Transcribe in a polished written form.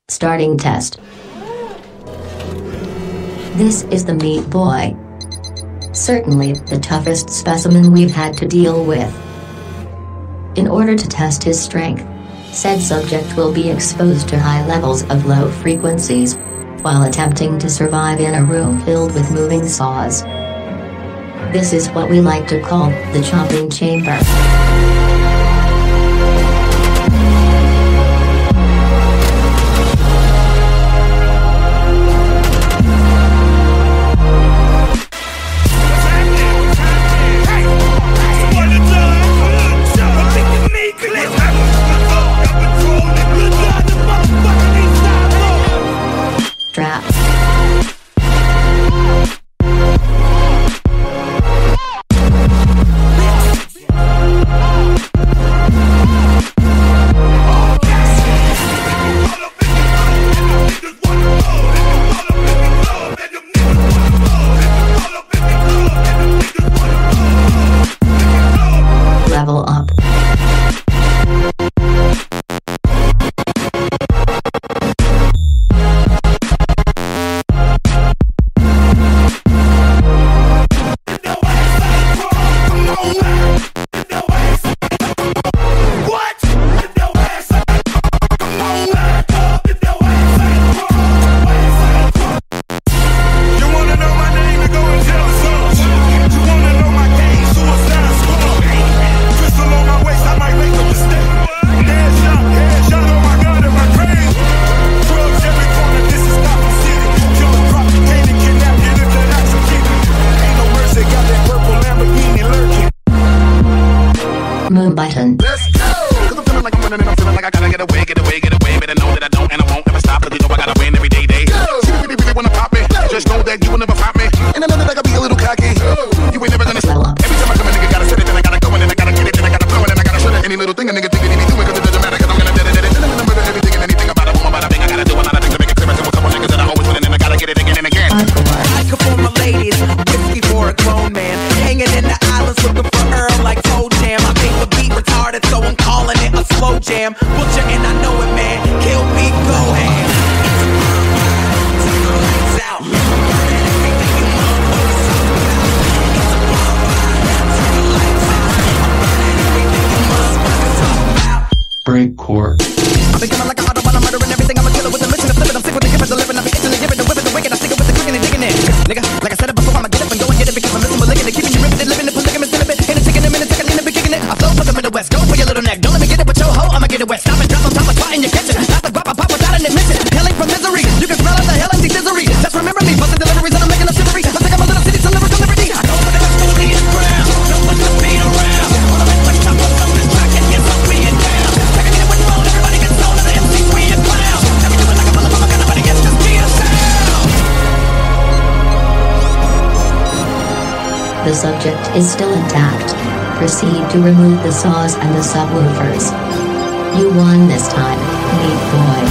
Starting test. This is the Meat Boy. Certainly the toughest specimen we've had to deal with. In order to test his strength, said subject will be exposed to high levels of low frequencies, while attempting to survive in a room filled with moving saws. This is what we like to call the chopping chamber. Level up. Moon button. Let's go! Cause I'm feeling like I'm running and I'm feeling like I gotta get away. Better know that I don't and I won't ever stop. Cause you know I gotta win every day. See me really wanna pop me. Just know that you will never pop me. And I know that I gotta be a little cocky. You ain't never gonna slow up. Every time I come a nigga gotta set it, then I gotta go and then I gotta get it, then I gotta blow it, then I gotta shut it. Any little thing a nigga think he be doing, cause it doesn't matter, cause I'm gonna dead it. Then I'm gonna murder everything and anything about it. Boom, about a thing I gotta do a lot of things to make it clear. I tell a couple niggas that I always win and then I gotta get it again and again. Vodka for my ladies, whiskey for a grown man. Hanging in the islands looking for Earl like Toe Jam. I think the beat retarded, so I'm calling it a slow jam. Butcher and I know it, man. Kill me, go ham. Take the lights out. Breakcore. I've been coming like a Autobahn, I'm murdering everything. I'm a killer with a mission to flip it. I'm sick with the gift of the living. I'll be itching to give it, the whip it, the wicked. I stick it with the quick and the digging it. Nigga, like I said it before, I'ma get up and go and get it because I'm missing with licking it. Keeping you riveted, living the polygamous in a bit. Ain't it taking a minute, taking in a bit, kicking it. I flow for the Midwest, going for your little neck. Don't let me get it with your hoe, I'ma get it wet. Stop and drop on top of spot in your kitchen. Not the guap I pop without an admission. Hailing from misery, you can smell out the hell and misery. Just remember me, busting deliveries and I'm making up chivalry. I'm taking my little city to lyrical liberty. I know what the best movie is ground. Don't put the beat around. All of it, like top of something track and get some being down. Taking it with phone, everybody gets sold to the MC, we a clown. Let me do it like a motherfucker, nobody gets just be a sound. The subject is still intact. Proceed to remove the saws and the subwoofers. You won this time, Meat Boy.